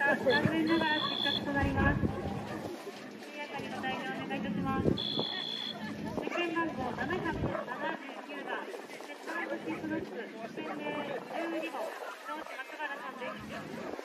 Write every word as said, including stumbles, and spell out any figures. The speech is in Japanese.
残念ながら失格となります。速やかにご退場お願いいたします。世間番号ななひゃくななじゅうきゅうばん、ペットシートノック、洗礼じゅうに号、城島すばらさんです。